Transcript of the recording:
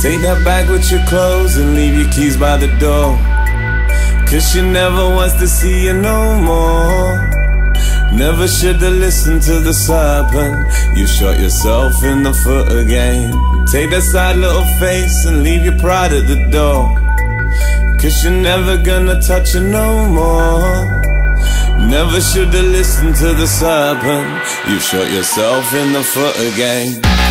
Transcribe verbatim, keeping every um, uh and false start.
Take that bag with your clothes and leave your keys by the door, 'cause she never wants to see you no more. Never should've listened to the serpent. You shot yourself in the foot again. Take that sad little face and leave your pride at the door, 'cause you're never gonna touch her no more. Never should've listened to the serpent. You shot yourself in the foot again.